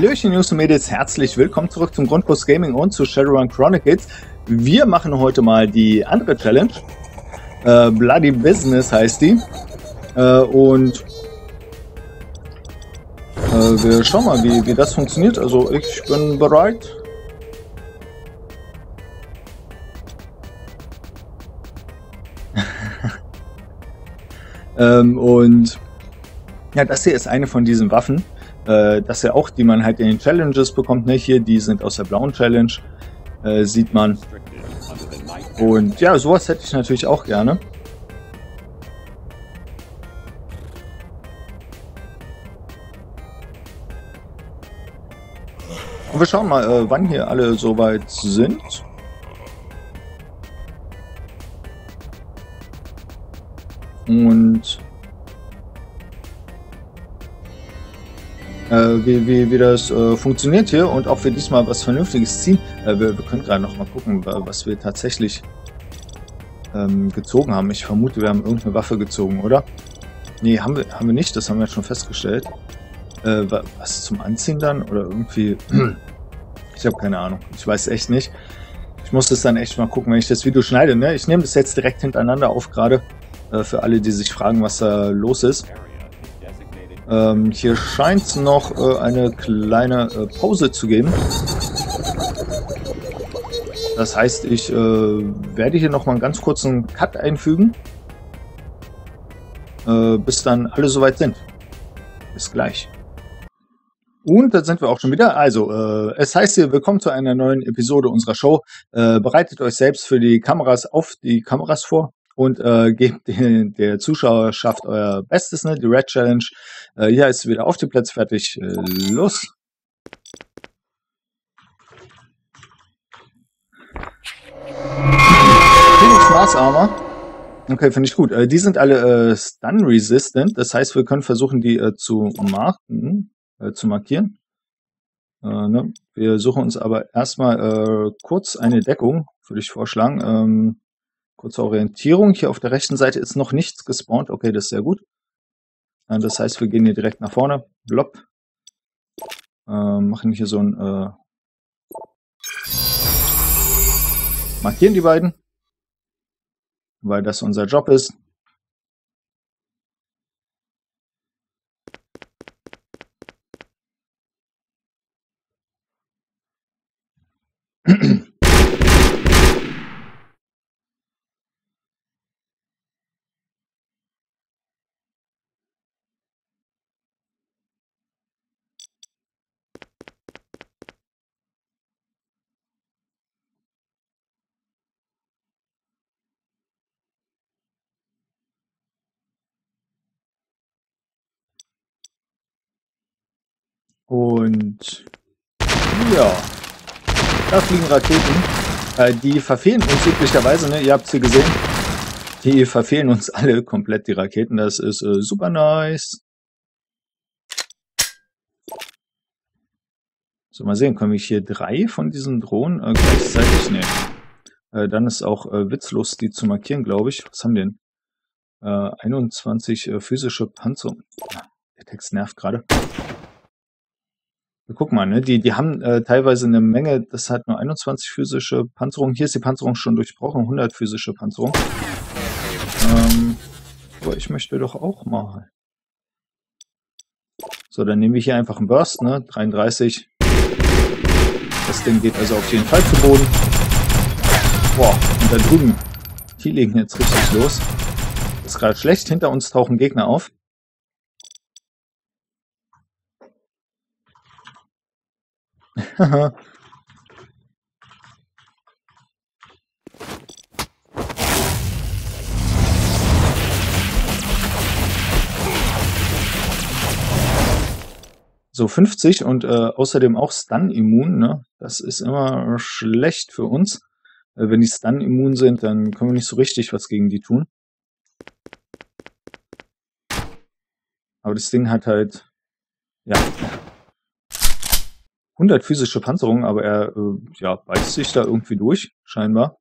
Hallöchen Jungs und Mädels, herzlich willkommen zurück zum Grundkurs Gaming und zu Shadowrun Chronicles. Wir machen heute mal die andere Challenge. Bloody Business heißt die. Wir schauen mal, wie das funktioniert. Also ich bin bereit. Ja, das hier ist eine von diesen Waffen. Das ja auch, die man halt in den Challenges bekommt, ne? Hier, die sind aus der blauen Challenge, sieht man. Und ja, sowas hätte ich natürlich auch gerne. Und wir schauen mal, wann hier alle soweit sind. Und wie das funktioniert hier und ob wir diesmal was Vernünftiges ziehen. Wir können gerade noch mal gucken, was wir tatsächlich gezogen haben. Ich vermute, wir haben irgendeine Waffe gezogen, oder? Nee, haben wir nicht, das haben wir schon festgestellt. Was zum Anziehen dann? Oder irgendwie... Ich habe keine Ahnung. Ich weiß echt nicht. Ich muss das dann echt mal gucken, wenn ich das Video schneide. Ne? Ich nehme das jetzt direkt hintereinander auf, gerade für alle, die sich fragen, was da los ist. Hier scheint es noch eine kleine Pause zu geben. Das heißt, ich werde hier noch mal einen ganz kurzen Cut einfügen, bis dann alle soweit sind. Bis gleich. Und da sind wir auch schon wieder. Also, es heißt hier, willkommen zu einer neuen Episode unserer Show. Bereitet euch selbst für die Kameras auf die Kameras vor. Und gebt der Zuschauerschaft euer Bestes, ne? Die Red Challenge. Hier ist wieder auf die Plätze fertig. Los! Phoenix Mars Armor. Okay, finde ich gut. Die sind alle Stun Resistant. Das heißt, wir können versuchen, die zu markieren. Ne? Wir suchen uns aber erstmal kurz eine Deckung, würde ich vorschlagen. Kurze Orientierung. Hier auf der rechten Seite ist noch nichts gespawnt. Okay, das ist sehr gut. Das heißt, wir gehen hier direkt nach vorne. Blopp. Machen hier so ein... markieren die beiden. Weil das unser Job ist. Und ja, da fliegen Raketen. Die verfehlen uns üblicherweise, ne? Ihr habt sie gesehen. Die verfehlen uns alle komplett, die Raketen. Das ist super nice. So, mal sehen, können wir hier 3 von diesen Drohnen gleichzeitig? Nee. Dann ist auch witzlos, die zu markieren, glaube ich. Was haben die denn? 21 physische Panzerung. Der Text nervt gerade. Guck mal, ne? Die haben teilweise eine Menge, das hat nur 21 physische Panzerung. Hier ist die Panzerung schon durchbrochen, 100 physische Panzerung. Aber ich möchte doch auch mal. So, dann nehmen wir hier einfach einen Burst, ne? 33. Das Ding geht also auf jeden Fall zu Boden. Boah, und da drüben, die legen jetzt richtig los. Das ist gerade schlecht, hinter uns tauchen Gegner auf. So 50 und außerdem auch Stun-immun, ne? Das ist immer schlecht für uns. Wenn die Stun-immun sind, dann können wir nicht so richtig was gegen die tun. Aber das Ding hat halt, ja, 100 physische Panzerung, aber er ja, beißt sich da irgendwie durch, scheinbar.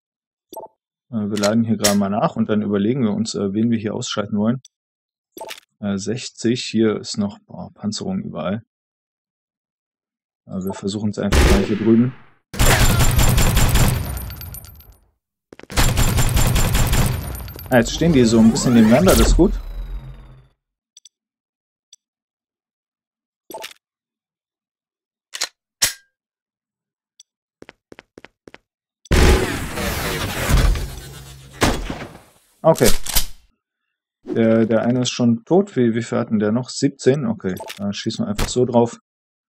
Wir laden hier gerade mal nach und dann überlegen wir uns, wen wir hier ausschalten wollen. 60, hier ist noch Panzerung überall. Wir versuchen es einfach mal hier drüben. Jetzt stehen die so ein bisschen nebeneinander, das ist gut. Okay. Der eine ist schon tot. Wie viel hatten der noch? 17? Okay, da schießen wir einfach so drauf.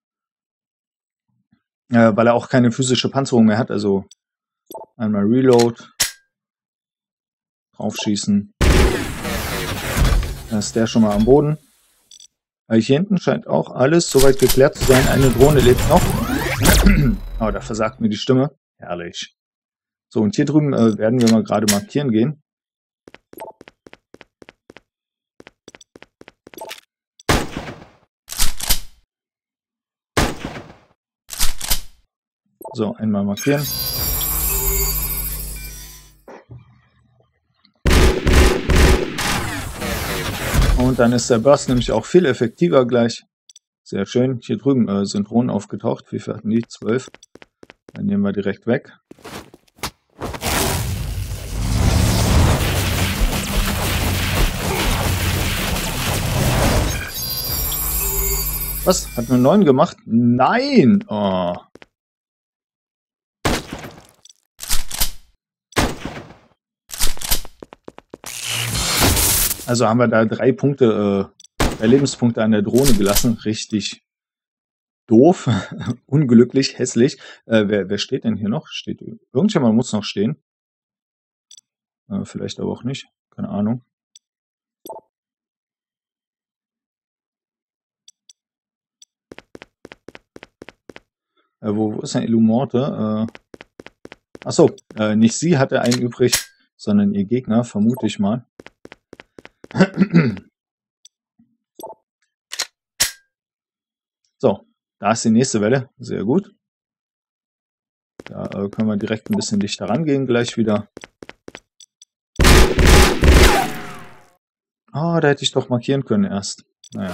Weil er auch keine physische Panzerung mehr hat. Also einmal Reload. Draufschießen. Da ist der schon mal am Boden. Hier hinten scheint auch alles soweit geklärt zu sein. Eine Drohne lebt noch. Oh, da versagt mir die Stimme. Herrlich. So, und hier drüben werden wir mal gerade markieren gehen. So, einmal markieren. Und dann ist der Burst nämlich auch viel effektiver gleich. Sehr schön. Hier drüben sind Drohnen aufgetaucht. Wie viel hatten die? 12. Dann nehmen wir direkt weg. Was? Hat nur 9 gemacht? Nein! Oh. Also haben wir da 3 Punkte, 3 Lebenspunkte an der Drohne gelassen. Richtig doof, unglücklich, hässlich. Wer steht denn hier noch? Steht irgendjemand muss noch stehen. Vielleicht aber auch nicht. Keine Ahnung. Wo ist denn Illumorte? Achso, nicht sie hatte einen übrig, sondern ihr Gegner, vermute ich mal. So, da ist die nächste Welle. Sehr gut. Da können wir direkt ein bisschen dichter rangehen gleich wieder. Ah, da hätte ich doch markieren können erst. Naja.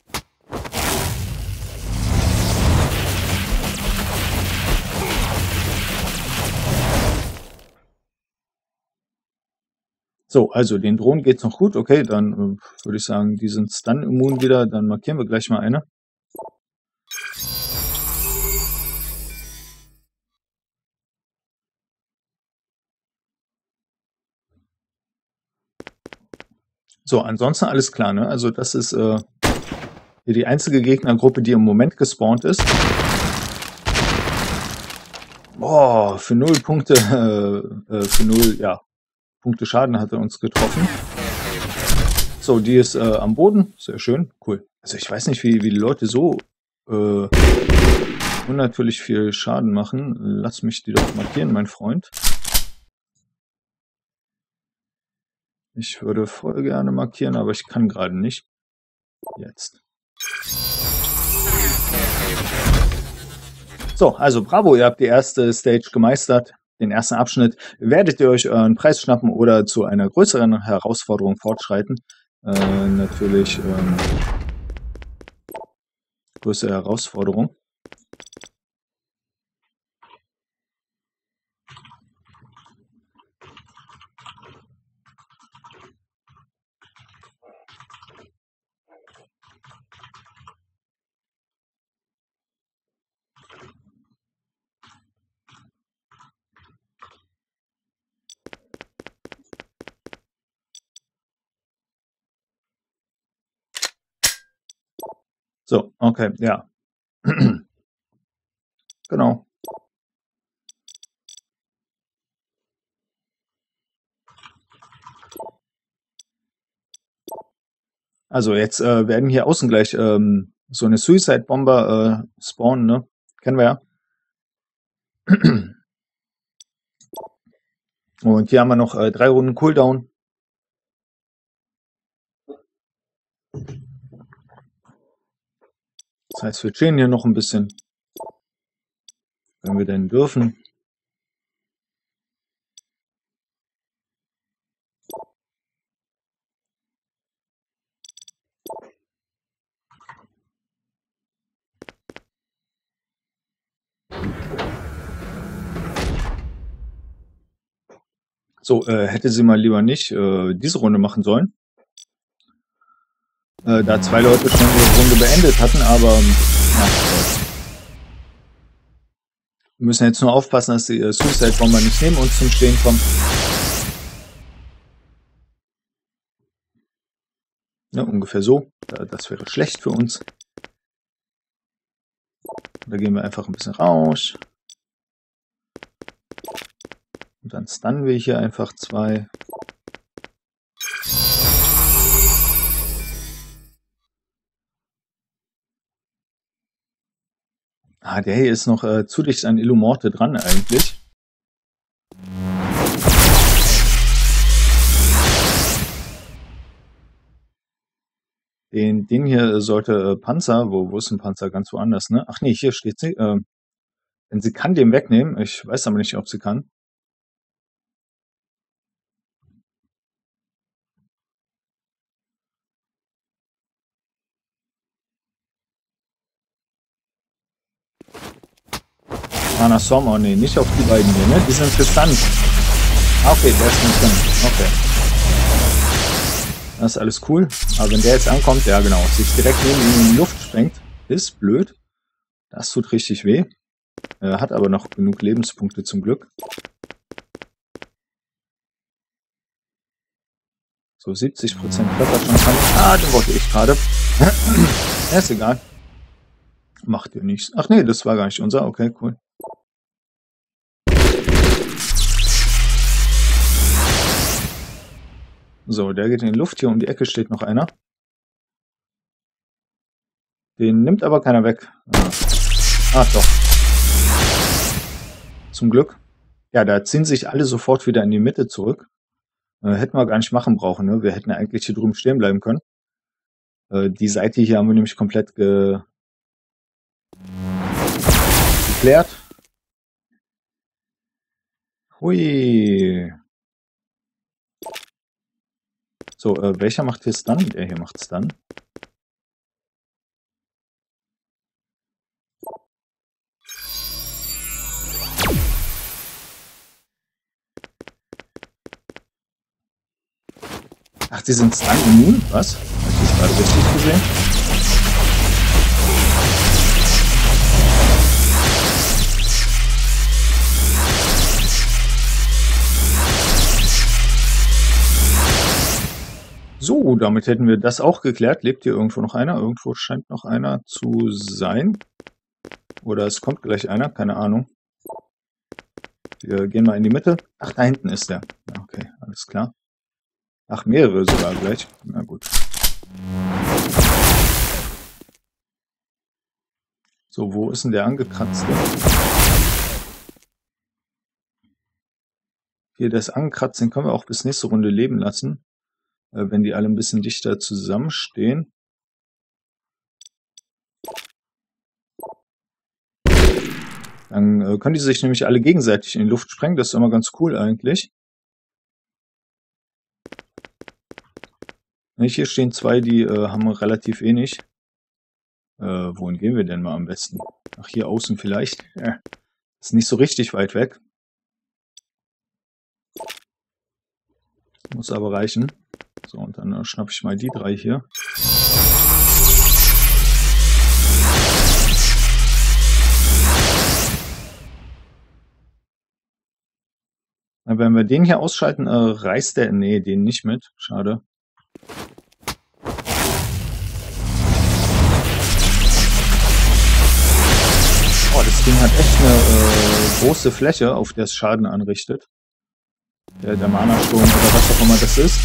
So, also den Drohnen geht es noch gut. Okay, dann würde ich sagen, die sind Stun immun wieder. Dann markieren wir gleich mal eine. So, ansonsten alles klar, ne? Also das ist hier die einzige Gegnergruppe, die im Moment gespawnt ist. Boah, für 0 Punkte, für 0, ja, Punkte Schaden hat er uns getroffen. So, die ist am Boden. Sehr schön, cool. Also ich weiß nicht, wie die Leute so unnatürlich viel Schaden machen. Lass mich die doch markieren, mein Freund. Ich würde voll gerne markieren, aber ich kann gerade nicht. Jetzt. So, also bravo, ihr habt die erste Stage gemeistert, den ersten Abschnitt. Werdet ihr euch euren Preis schnappen oder zu einer größeren Herausforderung fortschreiten? Natürlich größere Herausforderung. So, okay, ja. Genau. Also jetzt werden hier außen gleich so eine Suicide Bomber spawnen, ne? Kennen wir ja. Und hier haben wir noch 3 Runden Cooldown. Das heißt, wir chillen hier noch ein bisschen. Wenn wir denn dürfen. So, hätte sie mal lieber nicht diese Runde machen sollen. Da 2 Leute schon ihre Runde beendet hatten, aber ja, wir müssen jetzt nur aufpassen, dass die Suicide Bomber nicht neben uns zum Stehen kommen. Ja, ungefähr so. Das wäre schlecht für uns. Da gehen wir einfach ein bisschen raus. Und dann stunnen wir hier einfach 2. Ah, der hier ist noch zu dicht an Illumorte dran eigentlich. Den hier sollte Panzer, wo ist ein Panzer? Ganz woanders, ne? Ach nee, hier steht sie. Denn sie kann den wegnehmen. Ich weiß aber nicht, ob sie kann. Mana Storm, oh nee, nicht auf die beiden hier, ne? Die sind gestunt. Okay, der ist nicht drin. Okay. Das ist alles cool. Aber wenn der jetzt ankommt, ja genau, sich direkt neben ihm in die Luft sprengt, ist blöd. Das tut richtig weh. Hat aber noch genug Lebenspunkte zum Glück. So 70% Trefferchance haben. Ah, den wollte ich gerade. Ist egal. Macht ihr nichts. Ach nee, das war gar nicht unser. Okay, cool. So, der geht in die Luft. Hier um die Ecke steht noch einer. Den nimmt aber keiner weg. Ah, doch. Zum Glück. Ja, da ziehen sich alle sofort wieder in die Mitte zurück. Hätten wir gar nicht machen brauchen. Ne? Wir hätten ja eigentlich hier drüben stehen bleiben können. Die Seite hier haben wir nämlich komplett geklärt. Hui. So, welcher macht hier Stun? Der hier macht Stun. Ach, die sind Stun immun? Was? Habe ich das gerade richtig gesehen? So, damit hätten wir das auch geklärt. Lebt hier irgendwo noch einer? Irgendwo scheint noch einer zu sein. Oder es kommt gleich einer, keine Ahnung. Wir gehen mal in die Mitte. Ach, da hinten ist der. Okay, alles klar. Ach, mehrere sogar gleich. Na gut. So, wo ist denn der angekratzte? Hier, das angekratzt, den können wir auch bis nächste Runde leben lassen. Wenn die alle ein bisschen dichter zusammenstehen. Dann können die sich nämlich alle gegenseitig in die Luft sprengen. Das ist immer ganz cool eigentlich. Hier stehen 2, die haben relativ wenig. Wohin gehen wir denn mal am besten? Ach, hier außen vielleicht. Ist nicht so richtig weit weg. Muss aber reichen. So, und dann schnappe ich mal die 3 hier. Wenn wir den hier ausschalten, reißt der... Nee, den nicht mit. Schade. Oh, das Ding hat echt eine große Fläche, auf der es Schaden anrichtet. Der Mana-Sturm oder was auch immer das ist.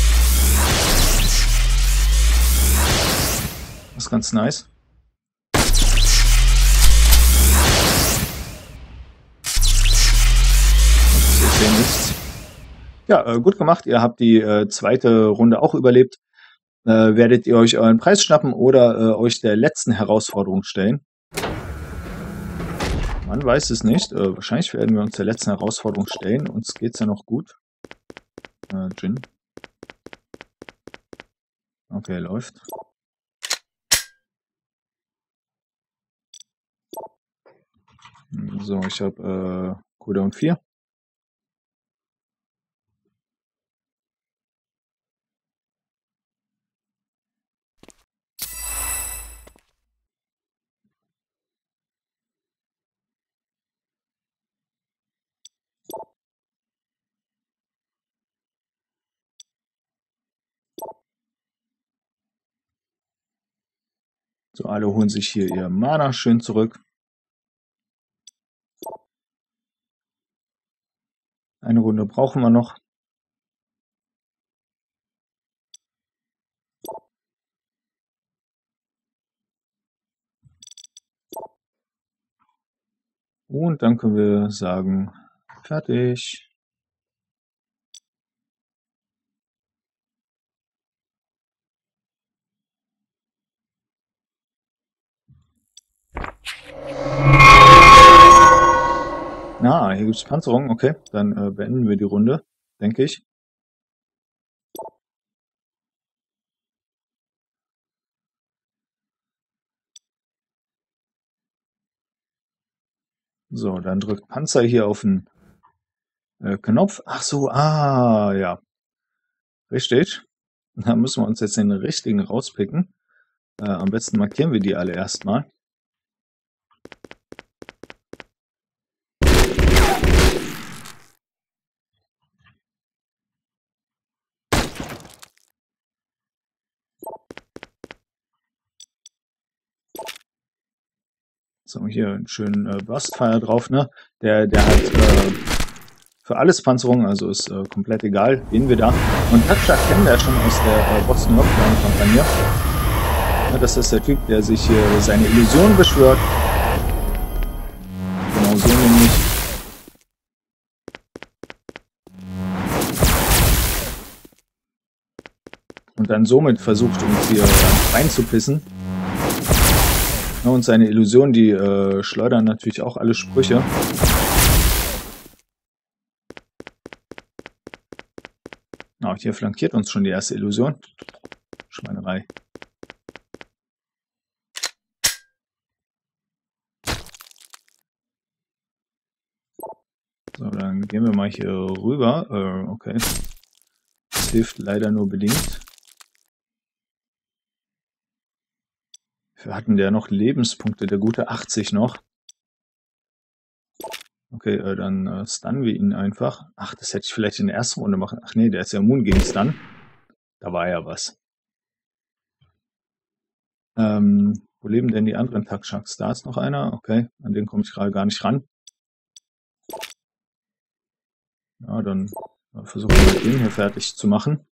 Das ist ganz nice. Ich sehe nichts. Ja, gut gemacht. Ihr habt die zweite Runde auch überlebt. Werdet ihr euch euren Preis schnappen oder euch der letzten Herausforderung stellen? Man weiß es nicht. Wahrscheinlich werden wir uns der letzten Herausforderung stellen. Uns geht's ja noch gut. Jin. Okay, läuft. So, ich habe Cooldown 4. So, alle holen sich hier ihr Mana schön zurück. Eine Runde brauchen wir noch. Und dann können wir sagen, fertig. Hier gibt es Panzerung. Okay, dann beenden wir die Runde, denke ich. So, dann drückt Panzer hier auf den Knopf. Ach so, ja. Richtig. Da müssen wir uns jetzt den richtigen rauspicken. Am besten markieren wir die alle erstmal. So, hier einen schönen Burstfire drauf, ne? Der hat für alles Panzerung, also ist komplett egal, wen wir da. Und Takshak kennen wir ja schon aus der Boston-Lockdown-Kampagne. Ja, das ist der Typ, der sich hier seine Illusion beschwört. Genau so nämlich. Und dann somit versucht, uns hier reinzupissen. Ja, und seine Illusionen, die schleudern natürlich auch alle Sprüche. Und hier flankiert uns schon die erste Illusion. Schweinerei. So, dann gehen wir mal hier rüber. Okay. Das hilft leider nur bedingt. Wir hatten der noch Lebenspunkte, der gute 80 noch. Okay, dann stunnen wir ihn einfach. Ach, das hätte ich vielleicht in der ersten Runde machen. Ach nee, der ist ja immun gegen Stun. Da war ja was. Wo leben denn die anderen Taksharks? Da ist noch einer. Okay, an den komme ich gerade gar nicht ran. Ja, dann versuchen wir den hier fertig zu machen.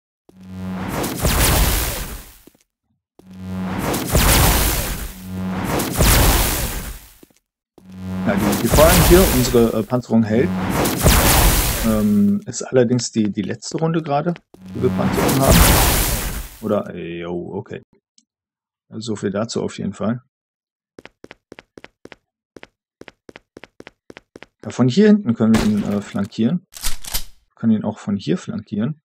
Ja, die Vorhang hier, unsere Panzerung hält. Ist allerdings die letzte Runde gerade, die wir Panzerung haben. Oder, jo, okay. So viel dazu auf jeden Fall. Ja, von hier hinten können wir ihn flankieren. Wir können ihn auch von hier flankieren.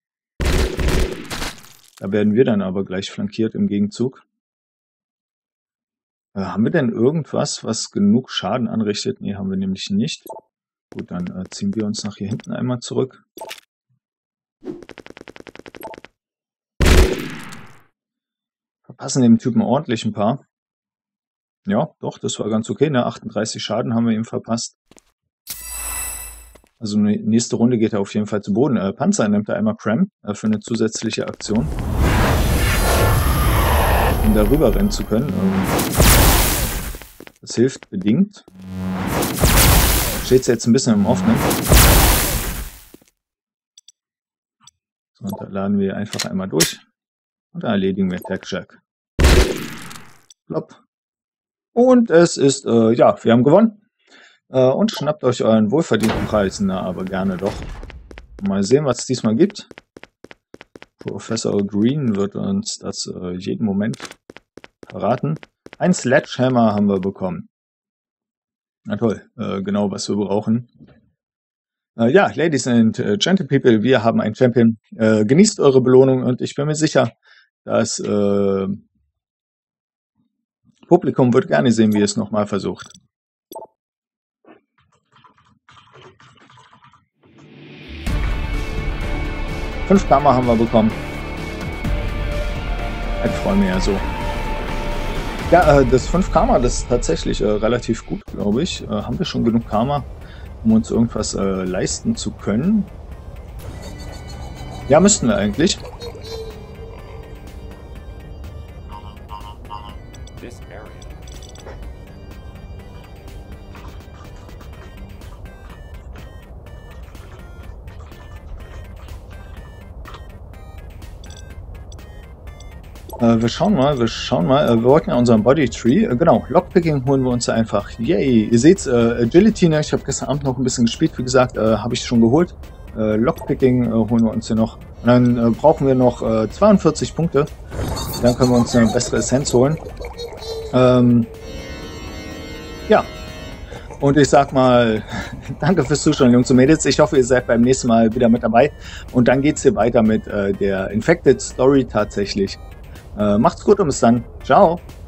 Da werden wir dann aber gleich flankiert im Gegenzug. Haben wir denn irgendwas, was genug Schaden anrichtet? Nee, haben wir nämlich nicht. Gut, dann ziehen wir uns nach hier hinten einmal zurück. Verpassen dem Typen ordentlich ein paar. Ja, doch, das war ganz okay. Ne? 38 Schaden haben wir ihm verpasst. Also nächste Runde geht er auf jeden Fall zu Boden. Panzer nimmt er einmal Cram für eine zusätzliche Aktion. Um da rüber rennen zu können. Das hilft bedingt. Steht jetzt ein bisschen im Offenen. So, und da laden wir einfach einmal durch. Und dann erledigen wir Takshak. Plopp. Und es ist, ja, wir haben gewonnen. Und schnappt euch euren wohlverdienten Preis. Na, aber gerne doch. Mal sehen, was es diesmal gibt. Professor Green wird uns das jeden Moment verraten. Ein Sledgehammer haben wir bekommen. Na toll, genau was wir brauchen. Ja, Ladies and Gentle People, wir haben einen Champion. Genießt eure Belohnung und ich bin mir sicher, das Publikum wird gerne sehen, wie ihr es nochmal versucht. Fünf Karma haben wir bekommen. Ich freue mich ja so. Ja, das 5 Karma, das ist tatsächlich relativ gut, glaube ich. Haben wir schon genug Karma, um uns irgendwas leisten zu können? Ja, müssten wir eigentlich. Wir schauen mal. Wir wollten ja unseren Body Tree. Genau, Lockpicking holen wir uns einfach. Yay! Ihr seht's, Agility, ne? Ich habe gestern Abend noch ein bisschen gespielt. Wie gesagt, habe ich schon geholt. Lockpicking holen wir uns hier noch. Und dann brauchen wir noch 42 Punkte. Dann können wir uns eine bessere Essenz holen. Ja. Und ich sag mal, danke fürs Zuschauen, Jungs und Mädels. Ich hoffe, ihr seid beim nächsten Mal wieder mit dabei. Und dann geht's hier weiter mit der Infected Story tatsächlich. Macht's gut und bis dann. Ciao.